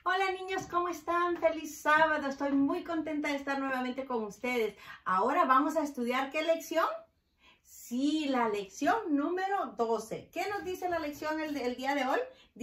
Hola niños, ¿cómo están? Feliz sábado, estoy muy contenta de estar nuevamente con ustedes. Ahora vamos a estudiar, ¿qué lección? Sí, la lección número 12. ¿Qué nos dice la lección el día de hoy?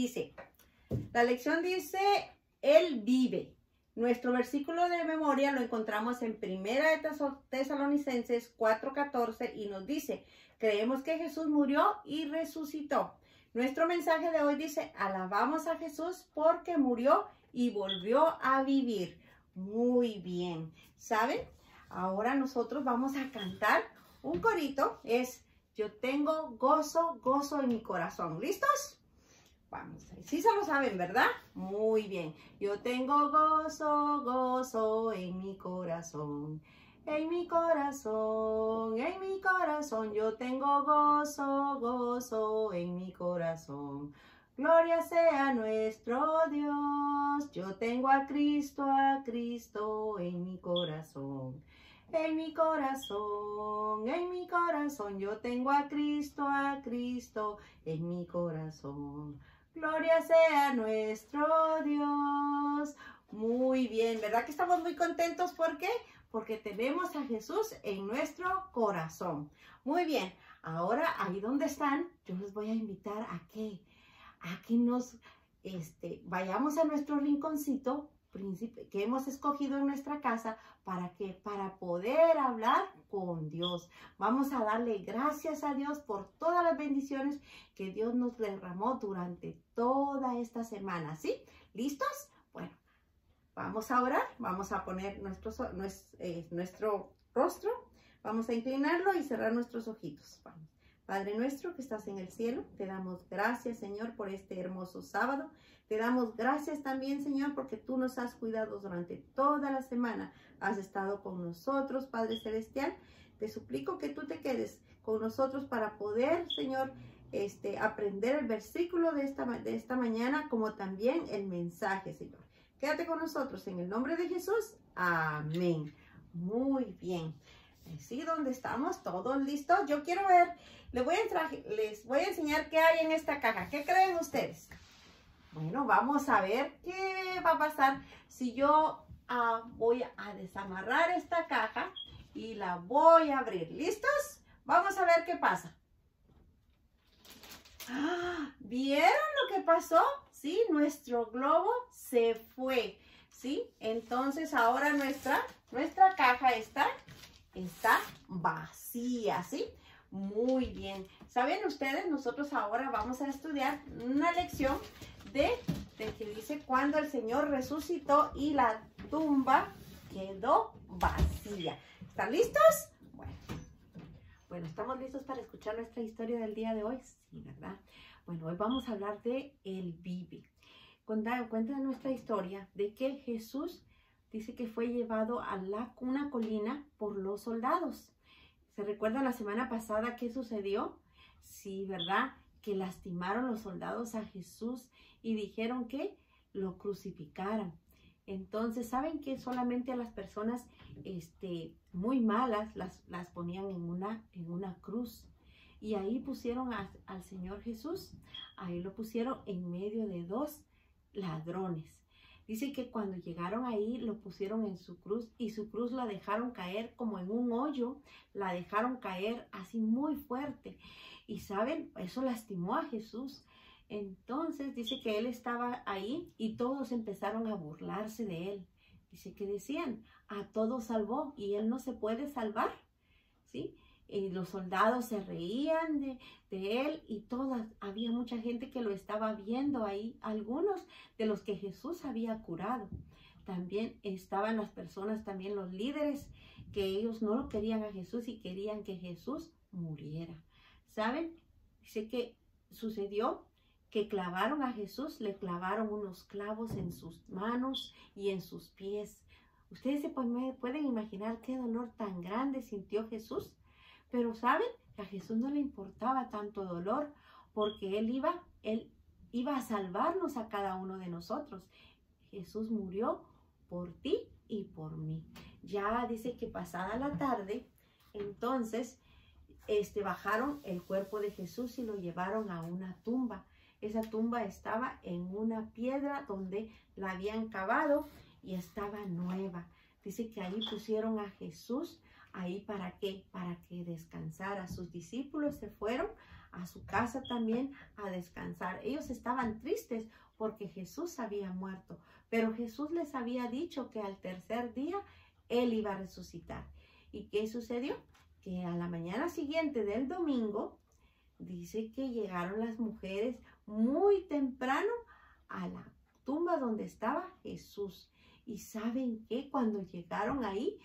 La lección dice, Él vive. Nuestro versículo de memoria lo encontramos en 1 Tesalonicenses 4:14 y nos dice, creemos que Jesús murió y resucitó. Nuestro mensaje de hoy dice, alabamos a Jesús porque murió y volvió a vivir. Muy bien, ¿saben? Ahora nosotros vamos a cantar un corito, es yo tengo gozo, gozo en mi corazón. ¿Listos? Vamos, sí se lo saben, ¿verdad? Muy bien. Yo tengo gozo, gozo en mi corazón. En mi corazón, en mi corazón. Yo tengo gozo, gozo en mi corazón. Gloria sea nuestro Dios. Yo tengo a Cristo en mi corazón. En mi corazón, en mi corazón. Yo tengo a Cristo en mi corazón. Gloria sea nuestro Dios. Muy bien, ¿verdad que estamos muy contentos? ¿Por qué? Porque tenemos a Jesús en nuestro corazón. Muy bien, ahora ahí donde están, yo les voy a invitar a que nos vayamos a nuestro rinconcito que hemos escogido en nuestra casa para poder hablar con Dios. Vamos a darle gracias a Dios por todas las bendiciones que Dios nos derramó durante toda esta semana, ¿sí? ¿Listos? Bueno, vamos a orar, vamos a poner nuestro rostro, vamos a inclinarlo y cerrar nuestros ojitos. Vamos. Padre nuestro que estás en el cielo, te damos gracias, Señor, por este hermoso sábado. Te damos gracias también, Señor, porque tú nos has cuidado durante toda la semana. Has estado con nosotros, Padre Celestial. Te suplico que tú te quedes con nosotros para poder, Señor, aprender el versículo de esta mañana, como también el mensaje, Señor. Quédate con nosotros en el nombre de Jesús. Amén. Muy bien. Sí, ¿dónde estamos? ¿Todos listos? Yo quiero ver, les voy a enseñar qué hay en esta caja. ¿Qué creen ustedes? Bueno, vamos a ver qué va a pasar si yo voy a desamarrar esta caja y la voy a abrir. ¿Listos? Vamos a ver qué pasa. ¿Vieron lo que pasó? Sí, nuestro globo se fue. ¿Sí? Entonces ahora nuestra caja está vacía, ¿sí? Muy bien. ¿Saben ustedes? Nosotros ahora vamos a estudiar una lección de que dice cuando el Señor resucitó y la tumba quedó vacía. ¿Están listos? Bueno, ¿estamos listos para escuchar nuestra historia del día de hoy? Sí, ¿verdad? Bueno, hoy vamos a hablar de Él vive. Cuenta nuestra historia de que Jesús dice que fue llevado a una colina por los soldados. ¿Se recuerda la semana pasada qué sucedió? Sí, ¿verdad? Que lastimaron los soldados a Jesús y dijeron que lo crucificaran. Entonces, ¿saben que solamente a las personas muy malas las ponían en una cruz? Y ahí pusieron al Señor Jesús, ahí lo pusieron en medio de dos ladrones. Dice que cuando llegaron ahí lo pusieron en su cruz y su cruz la dejaron caer como en un hoyo, la dejaron caer así muy fuerte. Y saben, eso lastimó a Jesús. Entonces dice que él estaba ahí y todos empezaron a burlarse de él. Dice que decían, a todos salvó y él no se puede salvar, ¿sí? Los soldados se reían de él y había mucha gente que lo estaba viendo ahí, algunos de los que Jesús había curado. También estaban las personas, también los líderes, que ellos no lo querían a Jesús y querían que Jesús muriera. ¿Saben? Dice que sucedió que clavaron a Jesús, le clavaron unos clavos en sus manos y en sus pies. Ustedes se pueden imaginar qué dolor tan grande sintió Jesús. Pero ¿saben? A Jesús no le importaba tanto dolor porque Él iba a salvarnos a cada uno de nosotros. Jesús murió por ti y por mí. Ya dice que pasada la tarde, entonces bajaron el cuerpo de Jesús y lo llevaron a una tumba. Esa tumba estaba en una piedra donde la habían cavado y estaba nueva. Dice que ahí pusieron a Jesús, ahí ¿para qué? Para que descansara. Sus discípulos se fueron a su casa también a descansar. Ellos estaban tristes porque Jesús había muerto, pero Jesús les había dicho que al tercer día Él iba a resucitar. ¿Y qué sucedió? Que a la mañana siguiente del domingo, dice que llegaron las mujeres muy temprano a la tumba donde estaba Jesús. ¿Y saben qué? Cuando llegaron ahí,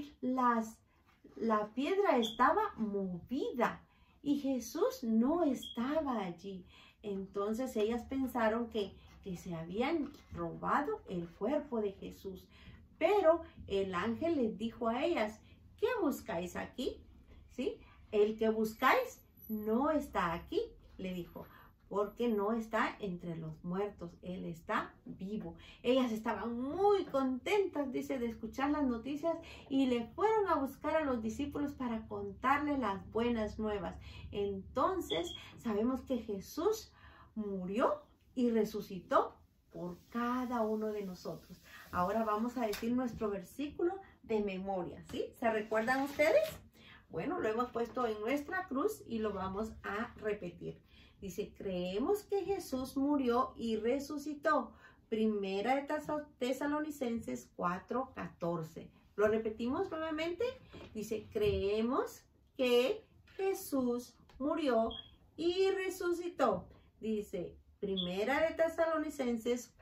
la piedra estaba movida y Jesús no estaba allí. Entonces ellas pensaron que se habían robado el cuerpo de Jesús. Pero el ángel les dijo a ellas, ¿qué buscáis aquí? ¿Sí? El que buscáis no está aquí, le dijo, porque no está entre los muertos, Él está vivo. Ellas estaban muy contentas, dice, de escuchar las noticias y le fueron a buscar a los discípulos para contarles las buenas nuevas. Entonces, sabemos que Jesús murió y resucitó por cada uno de nosotros. Ahora vamos a decir nuestro versículo de memoria, ¿sí? ¿Se recuerdan ustedes? Bueno, lo hemos puesto en nuestra cruz y lo vamos a repetir. Dice, creemos que Jesús murió y resucitó. Primera de Tesalonicenses 4:14. ¿Lo repetimos nuevamente? Dice, creemos que Jesús murió y resucitó. Dice, Primera de Tesalonicenses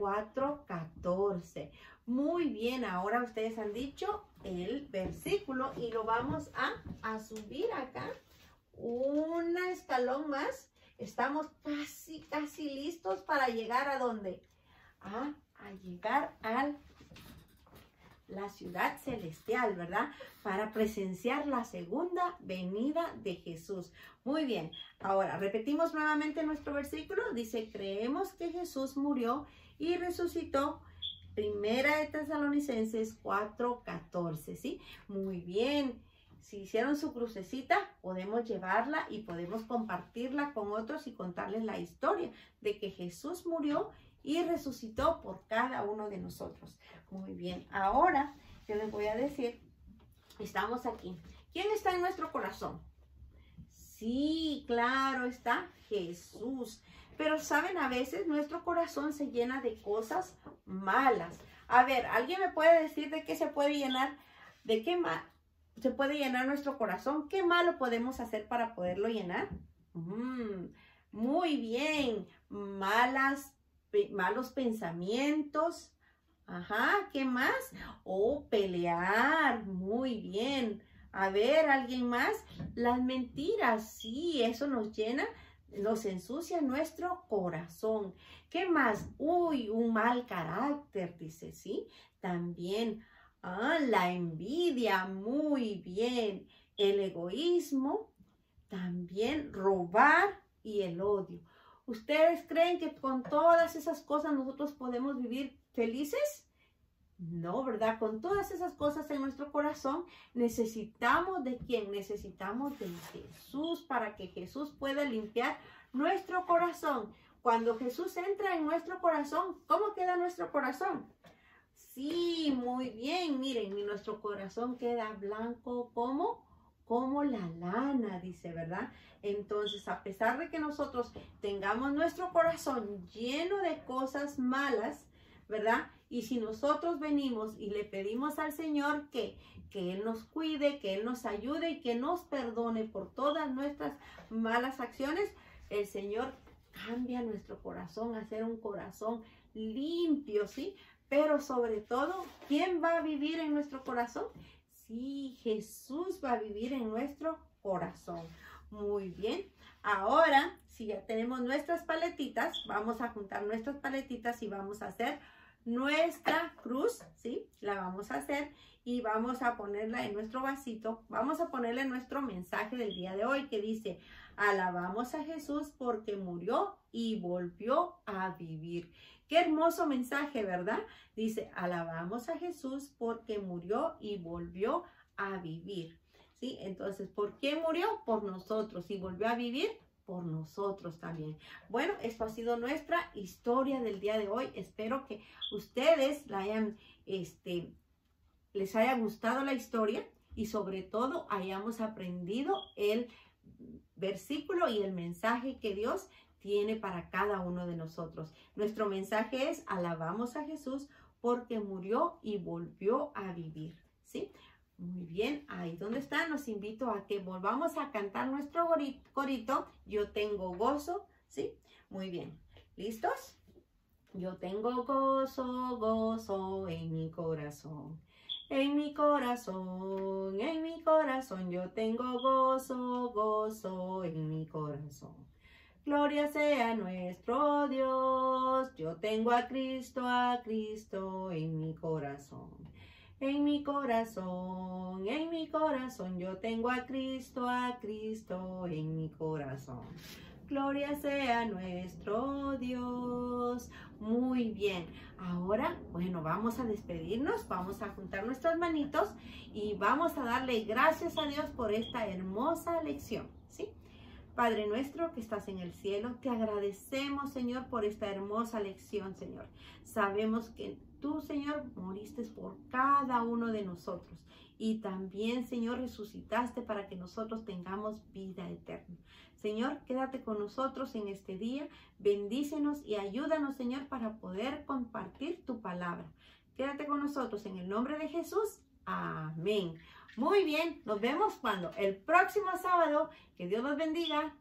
4:14. Muy bien, ahora ustedes han dicho el versículo y lo vamos a subir acá un escalón más. Estamos casi listos para llegar ¿a dónde? A llegar a la ciudad celestial, ¿verdad? Para presenciar la segunda venida de Jesús. Muy bien, ahora repetimos nuevamente nuestro versículo. Dice, creemos que Jesús murió y resucitó. Primera de Tesalonicenses 4:14, ¿sí? Muy bien. Si hicieron su crucecita, podemos llevarla y podemos compartirla con otros y contarles la historia de que Jesús murió y resucitó por cada uno de nosotros. Muy bien. Ahora yo les voy a decir, estamos aquí. ¿Quién está en nuestro corazón? Sí, claro, está Jesús. Pero, ¿saben? A veces nuestro corazón se llena de cosas malas. A ver, ¿alguien me puede decir de qué se puede llenar? ¿De qué se puede llenar nuestro corazón? ¿Qué malo podemos hacer para poderlo llenar? Muy bien. Malos pensamientos. Ajá, ¿qué más? Pelear. Muy bien. A ver, ¿alguien más? Las mentiras. Sí, eso nos llena, nos ensucia nuestro corazón. ¿Qué más? Un mal carácter, dice, ¿sí? También, la envidia, muy bien. El egoísmo, también robar y el odio. ¿Ustedes creen que con todas esas cosas nosotros podemos vivir felices? No, ¿verdad? Con todas esas cosas en nuestro corazón, necesitamos ¿de quién? Necesitamos de Jesús para que Jesús pueda limpiar nuestro corazón. Cuando Jesús entra en nuestro corazón, ¿cómo queda nuestro corazón? Sí, muy bien. Miren, nuestro corazón queda blanco como la lana, dice, ¿verdad? Entonces, a pesar de que nosotros tengamos nuestro corazón lleno de cosas malas, ¿verdad? Y si nosotros venimos y le pedimos al Señor que Él nos cuide, que Él nos ayude y que nos perdone por todas nuestras malas acciones, el Señor cambia nuestro corazón a ser un corazón limpio, ¿sí? Pero sobre todo, ¿quién va a vivir en nuestro corazón? Sí, Jesús va a vivir en nuestro corazón. Muy bien. Ahora, si ya tenemos nuestras paletitas, vamos a juntar nuestras paletitas y vamos a hacer nuestra cruz, ¿sí? La vamos a hacer y vamos a ponerla en nuestro vasito. Vamos a ponerle nuestro mensaje del día de hoy que dice, alabamos a Jesús porque murió y volvió a vivir. Qué hermoso mensaje, ¿verdad? Dice, alabamos a Jesús porque murió y volvió a vivir. ¿Sí? Entonces, ¿por qué murió? Por nosotros. ¿Y volvió a vivir? por nosotros también. Bueno, esto ha sido nuestra historia del día de hoy. Espero que ustedes les haya gustado la historia y sobre todo hayamos aprendido el versículo y el mensaje que Dios tiene para cada uno de nosotros. Nuestro mensaje es: alabamos a Jesús porque murió y volvió a vivir, ¿sí? Muy bien, ahí donde están, los invito a que volvamos a cantar nuestro corito. Yo tengo gozo, ¿sí? Muy bien, ¿listos? Yo tengo gozo, gozo en mi corazón. En mi corazón, yo tengo gozo, gozo en mi corazón. Gloria sea nuestro Dios, yo tengo a Cristo en mi corazón. En mi corazón, yo tengo a Cristo en mi corazón. Gloria sea nuestro Dios. Muy bien. Ahora, bueno, vamos a despedirnos, vamos a juntar nuestras manitos y vamos a darle gracias a Dios por esta hermosa lección, ¿sí? Padre nuestro que estás en el cielo, te agradecemos, Señor, por esta hermosa lección, Señor. Sabemos que tú, Señor, moriste por cada uno de nosotros y también, Señor, resucitaste para que nosotros tengamos vida eterna. Señor, quédate con nosotros en este día, bendícenos y ayúdanos, Señor, para poder compartir tu palabra. Quédate con nosotros en el nombre de Jesús. Amén. Muy bien, nos vemos el próximo sábado. Que Dios los bendiga.